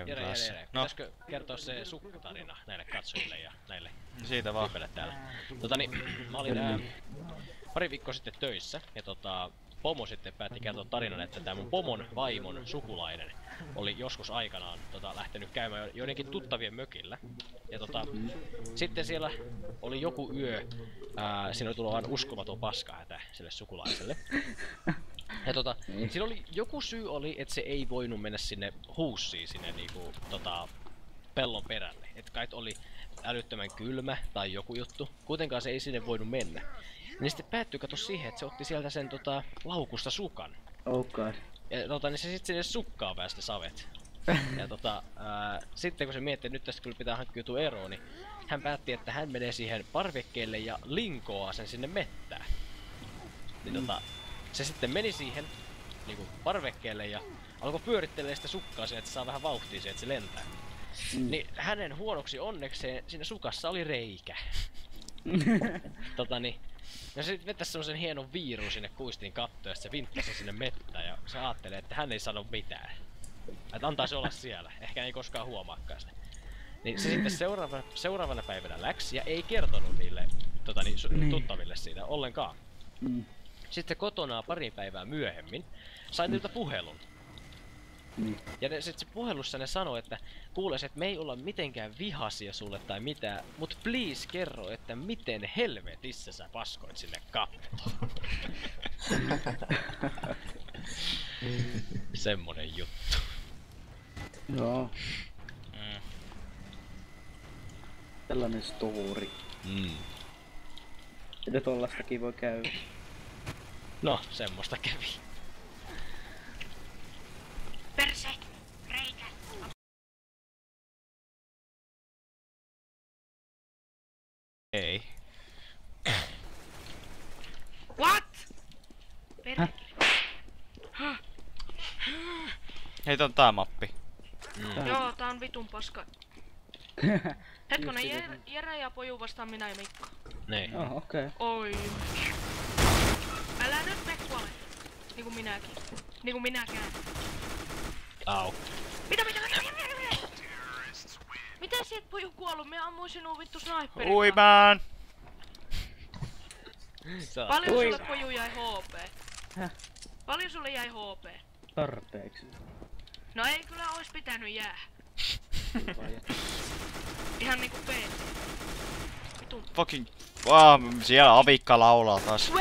Jere. No. Pitäisikö kertoa se sukkutarina näille katsojille ja näille Siitä vaan. tyypeille täällä? Mä olin pari viikkoa sitten töissä ja pomo sitten päätti kertoa tarinan, että tää mun pomon vaimon sukulainen oli joskus aikanaan lähtenyt käymään joidenkin tuttavien mökillä. Ja sitten siellä oli joku yö, siinä oli tullut vaan uskomaton paskahätä sille sukulaiselle. Ja siinä oli joku syy oli, että se ei voinut mennä sinne huussiin sinne niinku pellon perälle. Et kai oli älyttömän kylmä tai joku juttu. Kuitenkaan se ei sinne voinut mennä. Niin sitten päättyi kato siihen, että se otti sieltä sen laukusta sukan. Oh god. Ja niin se sitten sinne sukkaan päästi savet. Ja sitten kun se mietti, että nyt tästä kyllä pitää hankkiutua eroon, niin hän päätti, että hän menee siihen parvekkeelle ja linkoaa sen sinne mettään. Niin se sitten meni siihen niinku parvekkeelle ja alkoi pyörittelee sitä sukkaa siihen, että se saa vähän vauhtia siihen, että se lentää. Niin hänen huonoksi onnekseen siinä sukassa oli reikä. Ja se sitten vetäisi semmosen hienon viirun sinne kuistiin kattoon ja se vinttasi sinne mettään ja se ajattelee, että hän ei sano mitään. Että antaisi olla siellä, ehkä ei koskaan huomaakaan sitä. Niin se sitten seuraavana päivänä läks ja ei kertonut niille tuttaville siitä ollenkaan. Sitten kotona pari päivää myöhemmin sain niiltä puhelun. Ja sitten se puhelussa ne sanoi, että kuules, että me ei olla mitenkään vihaisia sulle tai mitään, mut please kerro, että miten helvetissä sä paskoit sinne kattoon. Semmonen juttu. Joo. Tällainen story. Ja tollastakin voi käydä. No, semmoista kävi. Perse! Reikä! Ei. What? Perse! Hei, tää on tää mappi. Joo, tää on vitun paska. Hetkonen, Jere ja Poju vastaan minä ja Mikko. Niin. Oh, okei. Oi. Älä nyt me kuole. Niinku minäkin. Niinku minäkään. Au. Mitä? Miten sieltä Poju kuollut? Me ammuin sinua vittu sniperilla. Uimaan! Paljon sulle Poju jäi HP? Häh? Paljon sulle jäi HP? Tarpeeksi. No ei kyllä ois pitänyt jää. Ihan niinku PC. Vitun. Fucking... siellä avikka laulaa taas.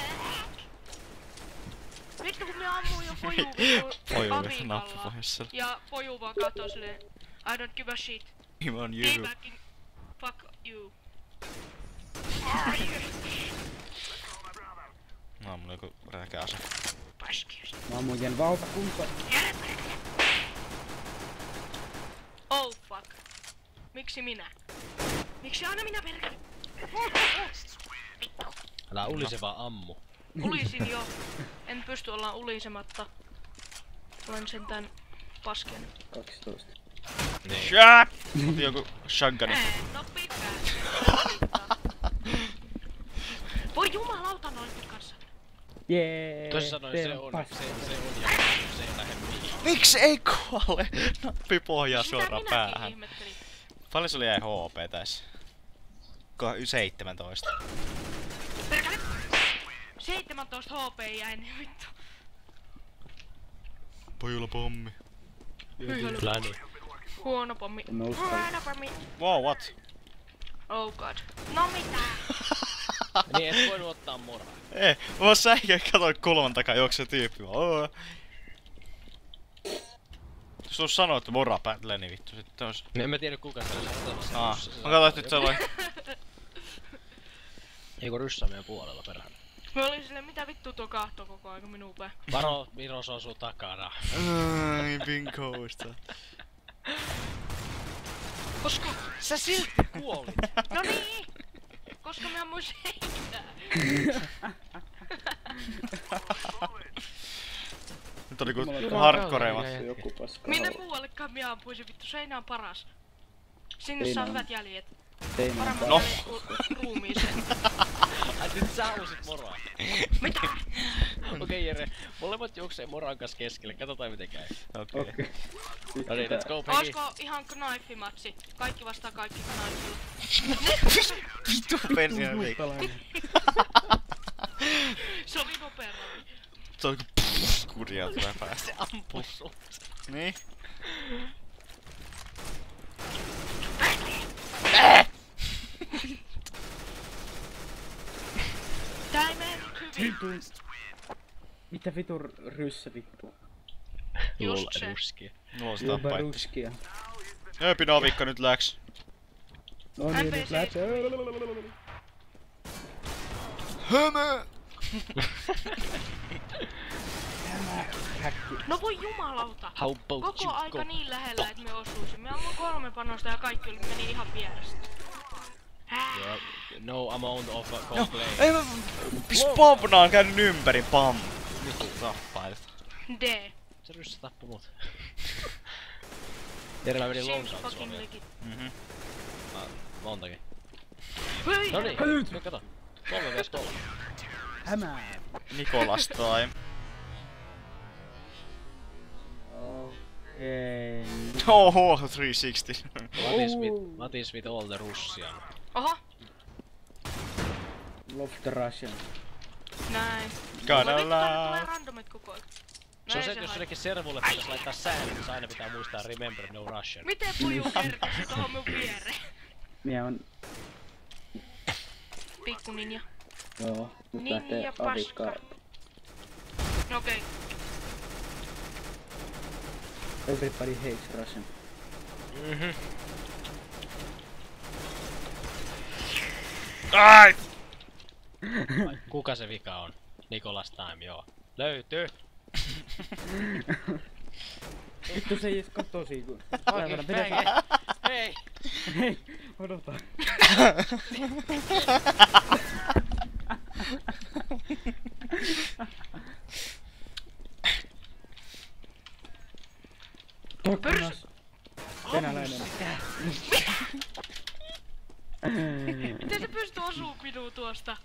Vittu kun me ammuin jo Poju Poju avikalla. nappipohjassa. Ja Poju vaan kattoo silleen I don't give a shit. Him on you. Teabacking. Fuck you. No, mulla on joku räkä ase. Paskius. Mä ammujen valtakunta. Oh fuck. Miksi minä? Miksi aina minä perkele? Vittu. Älä ulise vaan ammu. Ulisin jo. En pysty ollaan ulisematta. Olen sentään pasken. 12. Niin. Shut! Otin joku shotguni. No pitää. Voi jumalauta noitten kanssa. Jee. Toisin sanoen se on ja se ei lähde mihin. Miksi ei kuole? Nappi pohjaa Sitä suoraan minäkin päähän. ihmettelin. Paljon sulla jäi HP tässä? 17. Perkele! 17 HP jäi niin vittu. Pojulla pommi. Pläni. Huono pommi. En mä uskalla. Huono pommi. Wow, what? Oh god. No mitä? Niin et voinut ottaa moraa. Ei, mä säikä katoin kulman takaa juoksee tyyppi vaan. Jos tuossa sanoo, että mora päätlee, niin vittu sitten ois... En mä tiedä kuka se on. Mä katsoin, että nyt se oli... Eikö ryssä meidän puolella perään? Mä olin silleen, mitä vittu tuo kahtoo koko aika minun päin. Varo, Miros on sun takana. Ai, pinkousta. Koska sä silti kuolit. No niin! Koska mä ammuin seinään. Nyt oli ku Jumala, hardcoreema. Joku paska. Minne muuallekaan minä ampuisin vittu, seinä on paras. Sinne saa Seinä on- hyvät jäljet. Seinä on Paremmat No. jäljet kuin ruumiiseen. Nyt sä halusit moroa. Mitä? Okei Jere, molemmat juoksee moran kanssa keskelle, katsotaan miten käy. Okei. Okei. No niin, let's go Peggy. Oisko ihan knife-matsi? Kaikki vastaan kaikki knifella. Vittu pensiä viikko. Se oli nopea ravi. Se on kurjaa tulee päästä. Se ampuu sut. Niin? Tää ei mene nyt hyvin. Vittu. Mitä vittu ryssä vittu? Just se. Ruskia. Mulla sitä Jopa paikka. ruskia. Ööpi Novikka nyt läks. No niin, NPC. nyt lähtee. Hömö! Häkki. No voi jumalauta. How about Koko you aika go? niin lähellä, että me osuisimme. Me ammuin 3 panosta ja kaikki meni ihan vierestä. Yeah, no amount of complaint. Ei mä... Spavna on käynyt ympäri, pam! Vittu tappailet. D. Se ryssä tappoi mut. Jere mä menin Seems longsaan fucking Suomeen. legit. Mhm. Montakin. Hei! Noniin, Nyt. nyt kato. 3v3. Hämää. Nikolas time. Okei. Oho, 360. What is with all the Russian? Oho! Love the Russian. Näin. Gonna Voi vittu, tänne tulee lie. randomit koko ajan. Se on se, ei että jos haittaa. jollekin servulle pitäis laittaa säännöt, niin aina pitää muistaa remember no Russian. Miten puju kerkesi tohon mun viereen? Mie on... Pikku ninja. Joo. Nyt Ninja lähtee paska. avikkaa. No okei. Everybody hates Russian. Mhm. Ai! Kuka se vika on? Nikolas Time, joo. Löytyy! Vittu se ei ees katosi kun... Oikein Peggy! Hei! Hei, odota. Tokkonas. Venäläinen. Miten se pystyy osuu minua tuosta?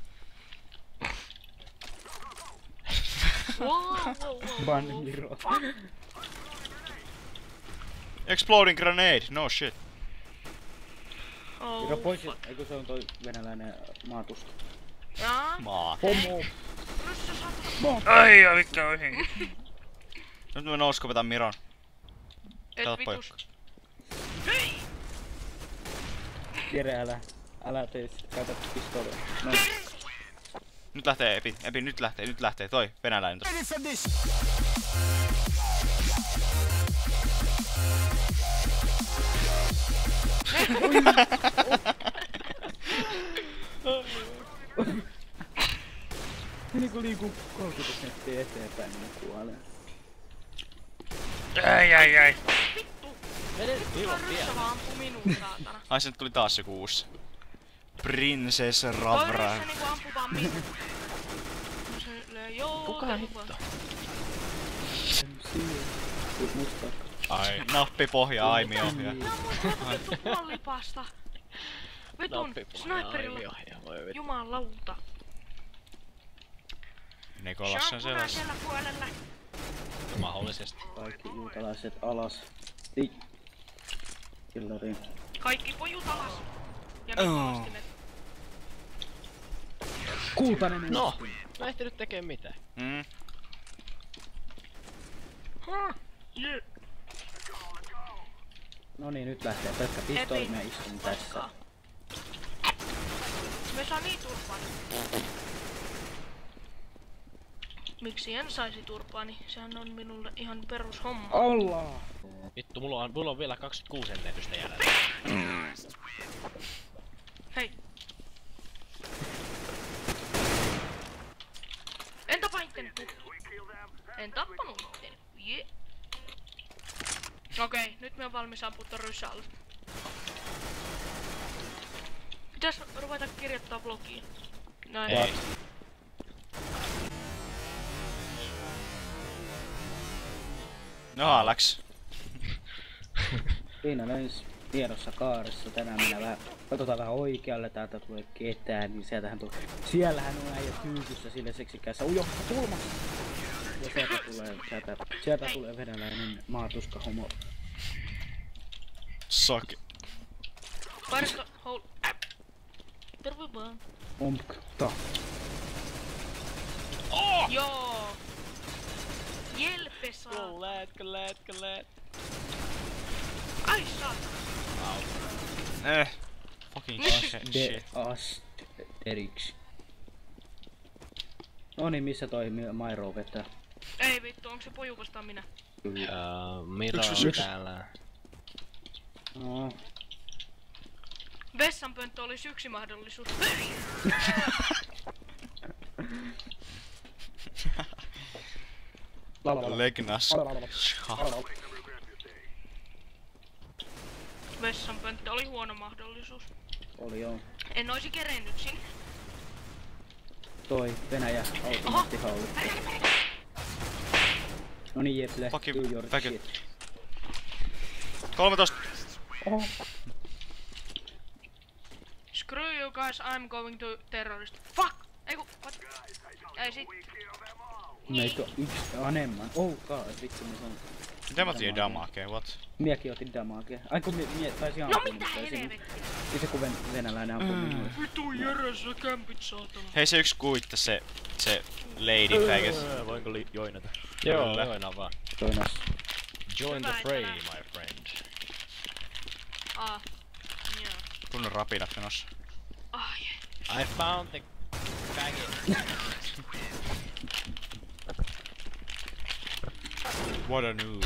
Wow. Banjiro. Exploding grenade, no shit. Joka Oh, pois, fuck. eikö se on toi venäläinen maatusta. Jaa. Maa. Homo. Ryssä saatana. Ai ja vittu oihin. Nyt me nouskopetan Miron. Et Kato vitus. poikka. Hei! Jere, älä tee sit, käytä pistolia. No. Nyt lähtee Epi. Epi, nyt lähtee. Toi, venäläinen tossa. Niinku liiku 30 senttiä eteenpäin, niin kuolee. Ai. Vittu! Mene Tuo ilon ryssä tielle. vaan ampuu minuun, saatana. Ai se nyt tuli taas joku uusi. Princess Toi Ravra. ryssä niinku ampuu vaan minuun. No se löi Kuka hitto? Mut musta. Ai, nappi pohja, aimi ohja. Nää on mun vittu puolipasta. Vitun sniperilla. Jumalauta. Nikolas on selässä. siellä puolella. Mahdollisesti. Kaikki juutalaiset alas. Ei. Killariin. Kaikki pojut alas. Ja nyt maastimet. Kultainen No, mä en ehtinyt tekee mitään. Mm. Jee. No niin, nyt lähtee pelkkä pistoli, Epi. mä istun tässä. Me saa niin turpaan. Miksi en saisi turpaani? Sehän on minulle ihan perushomma. Allah! Vittu, mulla on vielä 26 ennätystä jäljellä. Hei. En tapa itteni. En tappanut itteni. Jee. Okei, nyt me on valmis ampua ton ryssä alle. Pitäis ruveta kirjoittaa blogiin. Näin. Ei. No, läks. Siinä lens. hienossa kaaressa. Tänään minä vähän, katsotaan vähän oikealle, täältä tulee ketään, niin sieltähän tulee. Siellähän on äijä kyykyssä sille seksikässä ujohtaa kulmassa. Ja sieltä tulee venäläinen maatuska homo. Saki. Varsto, hold. Terve vaan. Ompkta. Joo. Jelpe saa. Go lad. Ai saatana. Fucking De shit. Asterix. Noniin, missä toi Mairo vetää? Ei vittu, onko se poju vastaan minä? Miro Yksi. täällä. No. Vessanpönttö olisi yksi mahdollisuus. Legnas. Vessanpönttö oli huono mahdollisuus. Oli joo. En oisi kerennyt sinne. Toi Venäjä automaattihauli. Noniin jep, let's Fucking do your back it. shit. 13. Oho. Screw you guys, I'm going to terrorist. Fuck! Eiku, what? Ei sit. Meitä on yksi enemmän. Oh god, vittu mä sanon. Miten mä otin damakee, what? Miekin otin damagea. Ai kun mie taisi No ampua mitä helvettiä? Sitten kun venäläinen ampui minulle. Vitu Jere, sä kämpit saatana. Hei se yksi kuitta, se lady faggot. Voinko joinata? Joo, Kyllä. joina vaan. Toinas. Join the Hyvä, fray, että my friend. Joo. Kunnon rapinat menossa. Ai. I found the faggot. What a noob.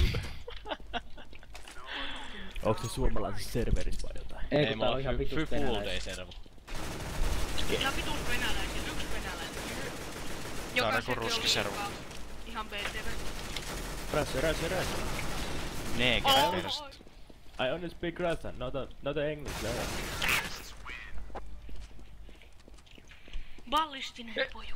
Onks se suomalaisessa serverissä vai jotain? Ei Ei kun tää mulla on ihan on vitus full venäläistä. day servo. Ihan vitus venäläisiä, yksi venäläinen. Tää on Joka joku ruskiservo. Ihan BTV. Rässä. Negerperstä. I only speak Russian, not English. Ballistinen poju.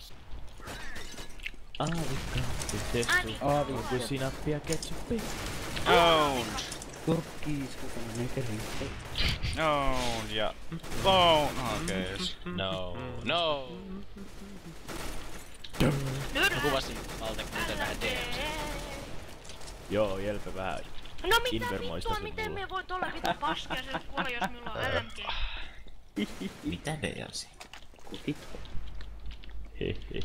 Aavikkaasti tessu. Aavikko. Kun sinappia ketsuppia. Owned. Turkkiis, kuka on nekeri. Owned ja bone. Okei. No. Mä kuvasin Valtek muuten vähän DM:ssä. Joo, Jelpe vähän. No mitä Invermoista vittua, sen miten mulle. me voit olla vittu paskia sen kuole, jos minulla on LMG? Mitä DLC? Kutit. Hehehe.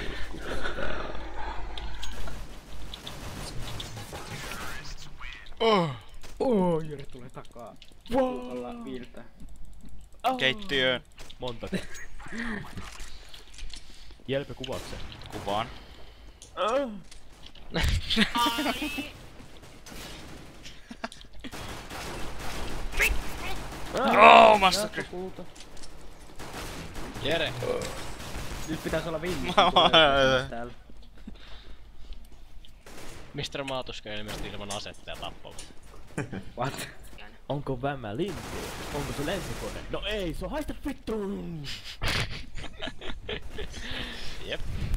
Oh, Jere tulee takaa. Kuukalla viiltää. Keittiöön. Monta. Jelpe kuvauksen. Kuvaan. Ai. Oh, massacre. Kulta. Jere! Nyt pitäis olla viimeinen. Täällä. Mr. Maatuska ilmeisesti ilman asetta ja tappava. What? Onko vämmä lintu? Onko se lentokone? No ei, se on haista vittuun! Jep.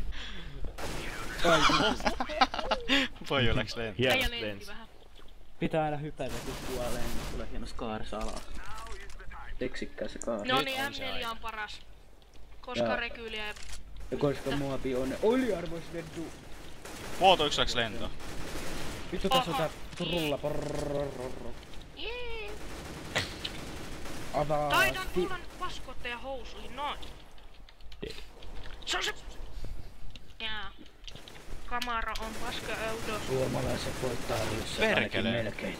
Poju läks lentoon. Äijä Hienosti lensi lensi. vähän. Pitää aina hypätä kun kuolee, niin tulee hieno skaars alaa. Seksikkäässä kaari. No niin, on se M4 aika. on paras. Koska Joo. rekyyliä ja... Ja koska muopi on oliarvoinen du. Vuoto yksi läks lentoon. Vittu tässä on Oho. tää rulla. Jee. Avaa. Taidan tulla paskotteja housuihin, noin. Se on se... Jaa. Kamara on paska eudo. Suomalaiset voittaa liussa. Perkele. Melkein.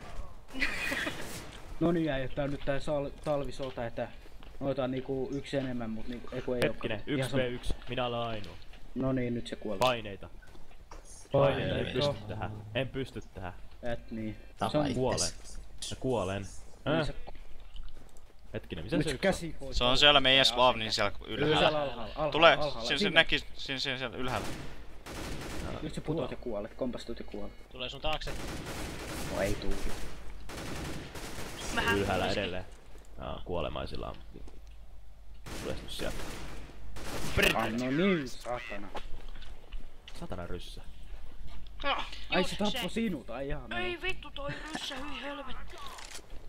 No niin jäi, tää on nyt tää talvisota, että noita on niinku yksi enemmän, mut niinku ei Hetkinen, ihan 1v1. Minä olen ainoa. No niin, nyt se kuoli. Paineita. Paineita, en pysty tähän. En pysty tähän. Et niin. Tapa Se on Kuolen. Mä kuolen. se, Hetkinen, missä nyt se se yksi? käsi pois. Se on siellä meidän Spavnin siellä ylhäällä. alhaalla. Tulee, alhaalla. siinä se Siinä. näki, siinä siellä ylhäällä. Nyt se putoat ja kuolet, kompastut ja kuolet. Tulee sun taakse. No ei tuu. Vähän Ylhäällä kuulisin. edelleen. Kuolemaisilla on. Tulee nyt sieltä. No niin, saatana. Satana ryssä. No, Ai just se tappoi sinut, ai jaha. Ei vittu toi ryssä, hyi helvetti.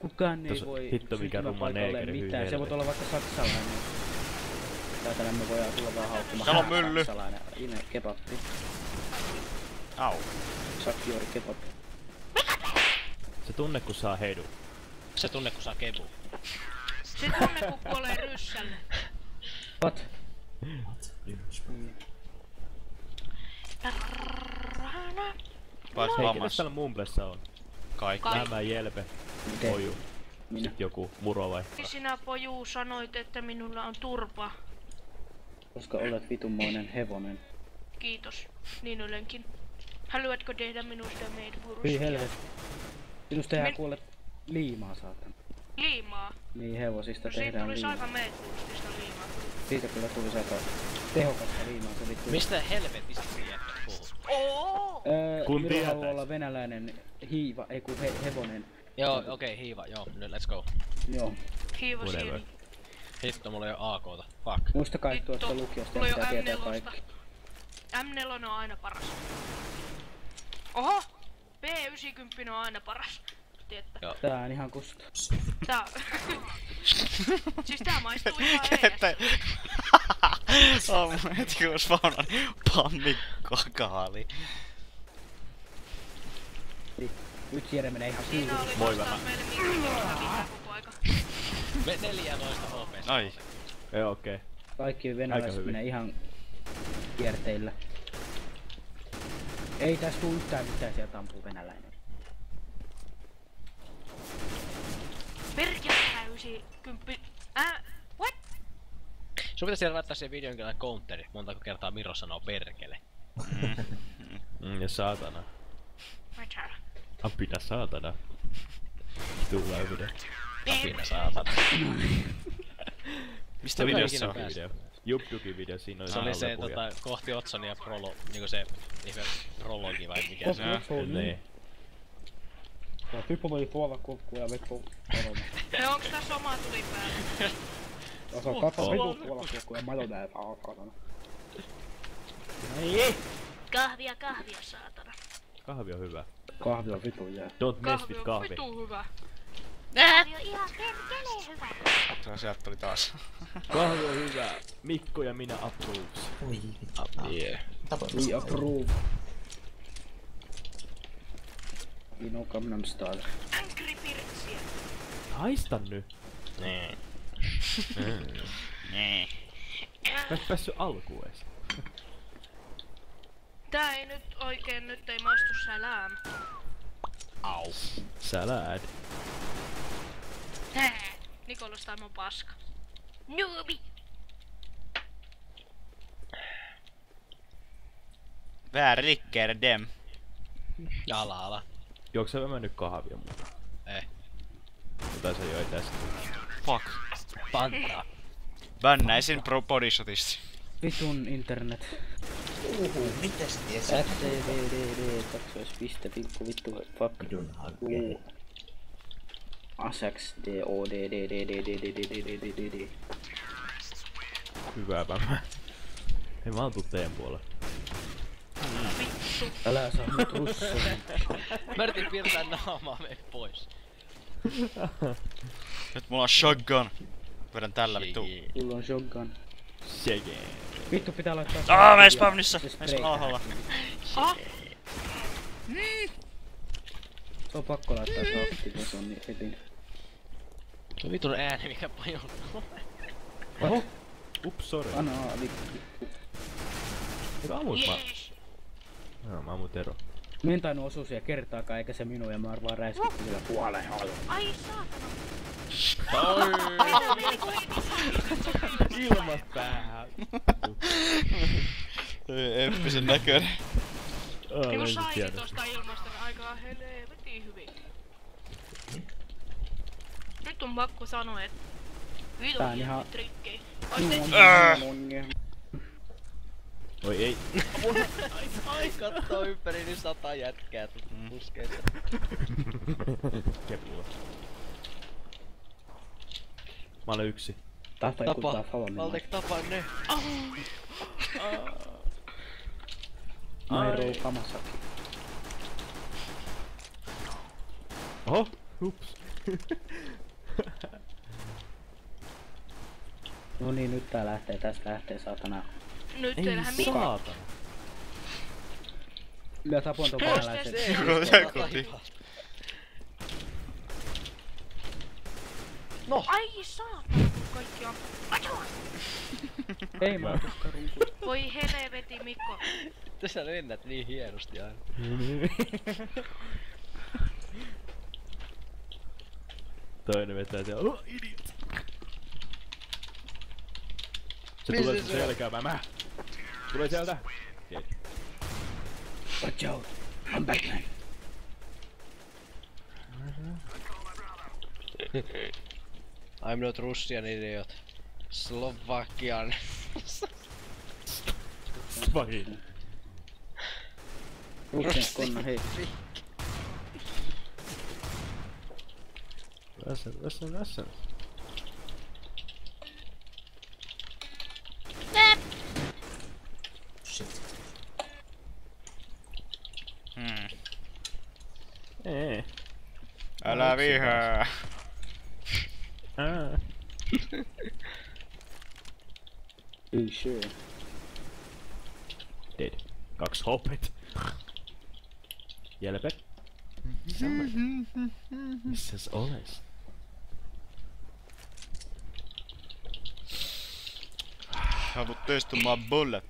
Kukaan ei Tossa voi hitto mikä rumma syntymäpaikalle neekeri, hyi mitään. Se voi helvetti. olla vaikka saksalainen. Täältä me voidaan tulla vaan haukkumaan. Täällä on mylly. Saksalainen. Ine kebappi. Au. Sakkiori kebappi. Se tunne kun saa heidun. Se tunne kun saa kebu. Se tunne kun kuolee ryssälle. What? Vais Hei, ketäs lammas. täällä Mumblessa on? Kaikki. Lämää Jelpe, Miten? Poju, Minä. sit joku Muro vai? Sinä Poju sanoit, että minulla on turpa. Koska olet vitunmoinen hevonen. Kiitos. Niin olenkin. Haluatko tehdä minusta meidän Hyi vuorosia? helvetti. Sinusta tehdään Min- kuule liimaa saatan. Liimaa. Niin hevosista No siitä tehdään tulisi liimaa. aika meettuustista liimaa. Siitä kyllä tulisi aika tehokasta liimaa. Se vittu. Mistä helvetistä sä jätkät puhut? Kun Miro haluaa tietäis. olla venäläinen hiiva, ei kun hevonen. Joo, okei, hiiva, joo, nyt let's go. Joo. Hiiva Whatever. sieni. Hitto, mulla ei oo AK:ta. Fuck. Muistakaa, että Hitto, tuosta lukiosta mulla ei pitää oo tietää M4:sta. kaikki. M4 on aina paras. Oho! P90 on aina paras. Tiedätte. Joo. Tää on ihan kusta. Tää... siis tää maistuu ihan Että... ees. On heti kun spawnan pammikkokaali. Nyt Jere menee ihan Siinä kiinni. oli Moi vastaus meille Mikko hävitä koko aika. Me 14 HP. Ai. Joo, okei. Kaikki Aika venäläiset hyvin. menee ihan kierteillä. Ei tästä tuu yhtään mitään, sieltä ampuu venäläinen. Perkele 90. What? Sun pitäisi laittaa siihen videon kyllä counteri, montako kertaa Miro sanoo perkele. Ja saatana. Mitä? Apina saatana. Tulee video. Apina saatana. Mistä videossa se on? ikinä Video. Jupdukin video, siinä oli Se oli se lopuja. kohti Otsonia niinku se niinku prologi vai mikä se on. Niin. Ja Pippo voi puolella kukkuun ja Vippo korona. Ja onks tässä oma tuli päällä? Ja se on katso Pippo puolella kukkuun ja majo nää saatana. Kahvia, saatana. Kahvi on hyvä. Kahvi on vitun jää. Don't mess with on kahvi. vitu hyvä. Kahvi on ihan perkeleen hyvä. Se sieltä tuli taas. Kahvi on hyvä. Mikko ja minä approves. Ui, Yeah. We approve. Ino Gangnam Style. Angry Birds. Haista nyt. Niin. Nee. Mä et päässyt alkuun ees. Tää ei nyt oikein nyt ei maistu sälään. Au. Salad. Nikolas tämä on paska. Noobi! Värriker dem. Ala. Juokse mä mennyt kahvia muuta. Jotain sä joit äsken. Fuck. Pantaa. Bännäisin pro bodishotista. Vitun internet. miten sä tiesit? FTDDD kaksoispiste pikku vittu fuck. Vidun hakkee. Asax DODDDDDDDDDDD. Hyvää päivää. Hei mä oon tuu teen puolelle. Älä saa nyt russoa. Mä yritin piirtää naamaa, mene pois. Nyt mulla on shotgun. Vedän tällä vittu. Mulla on shotgun. Shege. Vittu pitää laittaa... Aa, meis spawnissa. Se Meis spray alhaalla. Ah! Se on pakko laittaa se aktiivinen, se on niin heti. Se vitun ääni mikä pajuu. Oho! Ups, sorry. Anna vittu. Eikö ammut mä? Jees! Joo, mä ammut ero. Mä en tainnut osua siellä kertaakaan, eikä se minua ja mä oon vaan räiskitty sillä puoleen haluun. Ai saatana! Ilmat päähän. Eeppisen näköinen. Niinku sai tosta ilmasta aika helvetin hyvin. Nyt on pakko sanoa, et Tää on vitun ihan- trikkejä. Oi ei. Ai kattoo ympäri, niin 100 jätkää puskeessa. Kepua. Mä olen yksi. Tahto joku tää falon Valtek tapaa ne. Nairo Kamasaki. Oho, ups. No niin, nyt tää lähtee, tästä lähtee saatana. Nyt Ei teillähän minä. saatana. Lyö tapoin ton venäläisen. Ai saatana, kun kaikki on. Ajua! Ei mä otusta runkuja. Voi helveti Mikko. Tässä lennät niin hienosti aina. Toinen vetää siellä. Oh, idiot! Se tulee sun selkäämään. Mä! Tulee sieltä! Dead. Watch out, I'm Batman. I'm not Russian idiot. Slovakian. Vahin. Russian konna, hei. Vässän. Shit. Ei. Älä vihaa. Ei sure. Dead. 2 hoppet. Jelpet. Missäs oles? Haluat testaamaan bullet.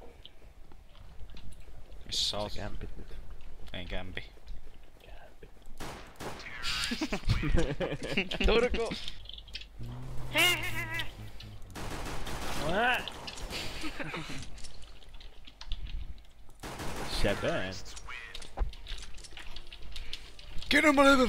Missä oot? Kämpit nyt. Ei kämpi. Turku! Hehehe. Shaban. Get on my level!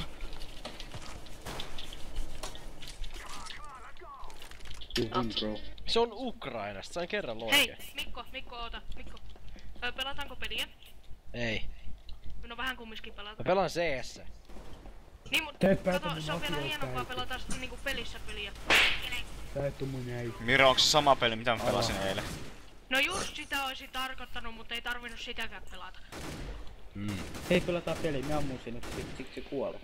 You win, bro. Se on Ukrainasta, sain kerran Hei, loikeen. Mikko, oota, Mikko. Pelataanko peliä? Ei. No vähän kumminkin pelata. Mä pelaan CS. Niin, mut Teet kato, päätämme se on vielä vakioista hienompaa äiti. pelata niinku pelissä peliä. Tää ei tuu mun äiti. Miro, onks se sama peli mitä mä pelasin eilen? No just sitä oisin tarkoittanut, mutta ei tarvinnut sitäkään pelata. Hei, pelataan peli, mä ammun sinut, siksi kuolet.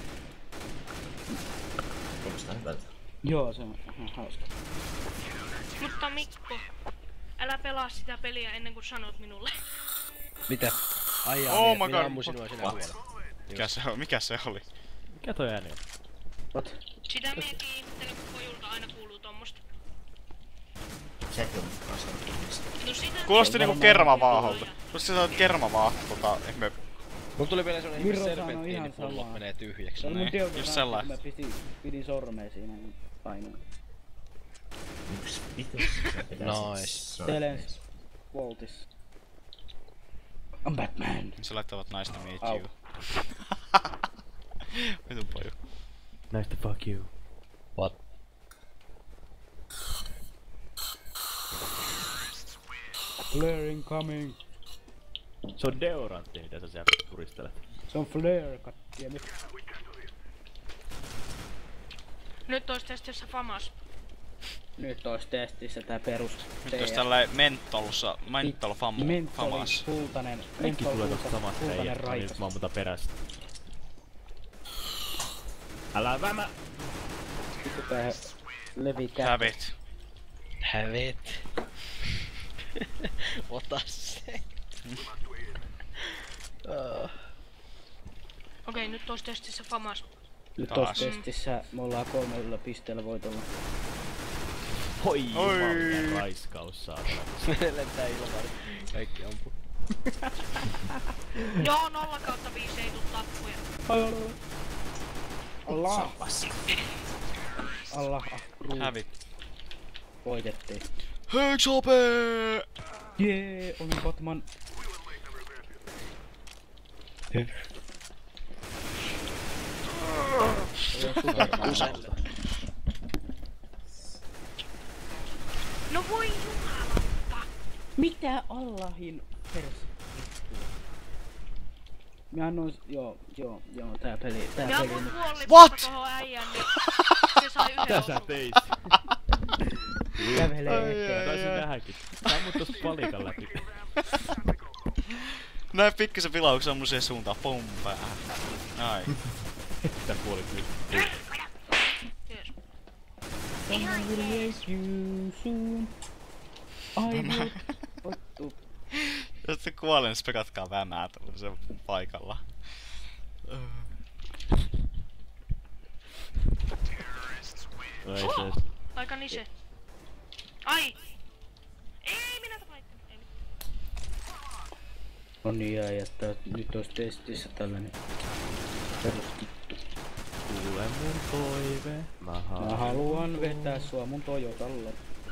Kuulostaa hyvältä. Joo, se on ihan hauska. Mutta Mikko, älä pelaa sitä peliä ennen kuin sanot minulle. Mitä? Ai jaa, Oh my minä god. ammun sinua sinä huolella. Mikä se oli? Mikä toi ääni on? What? Sitä miekin ihmettelen, kun pojulta aina kuuluu tommosta. Sekin on kasvanut ihmistä. No sitä... Kuulosti niinku kermavaaholta. Kuulosti se on kermavaah, ihme. Mulla tuli vielä semmonen ihme Miro sanoi serpenttiini ihan pullo samaa. menee tyhjäksi. Se oli mun Niin, deodorant, just kun sellainen. mä pidin sormea siinä niin painoin. Yksi vitus. Nice. Telens. Voltis. I'm Batman. Se laittavat naista meet Au. you. Vitun poju. Nice to fuck you. What? Flare incoming. Se on deorantti, mitä sä sieltä puristelet. Se on flare, kattiemi. Nyt ois testissä famas. Nyt ois testissä tää perus. Nyt jos tällä mentolsa, mentol famas. Mentoli, kultainen. Kaikki tulee tosta samasta kultainen äijät, niin raikas. nyt mä ammutaan perästä. Älä vämä! Vittu tää levi kättä. Hävit. Hävet. Ota se. Okei, nyt ois testissä famas. Nyt Taas. tossa testissä me ollaan 3 pisteellä voitolla. Hoi Oi. jumalinen raiskaus saatana. Lentää ilmaan. Kaikki ampuu. Joo, 0/5 ei tuu tappuja. Allah! Allah, Hävit. voitettiin. Hei Chope! Jee, olen Batman. No voi jumalauta. Mitä Allahin pers? Mä annoin, joo, tää peli Ja nyt. kun kuolli What? tohon äijän, niin se sai yhden Mitä sä osuuden. teit? Kävelee Ai, eteen. ai. Taisin nähdäkin. Sä ammut tosta palikan läpi. Näin pikkasen vilauksen mun siihen suuntaan. Pum päähän. Ai. Tää kuoli kyllä. Jees. Ihan jees. You soon. I will... Ottu. Jos se kuolee, niin spekatkaa vämää se paikalla. No ei se. Aika nise. Ai! Ei minä tapaittanut. Ei mitään. No niin, ja että nyt olisi testissä tällainen perustettu. Kuule mun toive. Mä haluan vetää sua mun Toyotalla.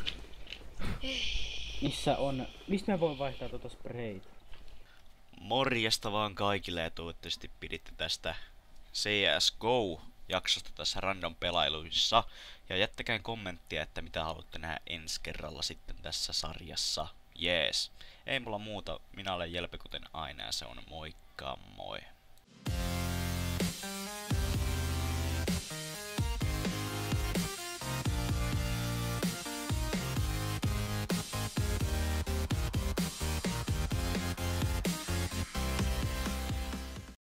Missä on... Mistä mä voin vaihtaa tota sprayta? Morjesta vaan kaikille ja toivottavasti piditte tästä CSGO-jaksosta tässä random pelailuissa. Ja jättäkää kommenttia, että mitä haluatte nähdä ensi kerralla sitten tässä sarjassa. Jees. Ei mulla muuta. Minä olen Jelpe kuten aina ja se on moikka moi.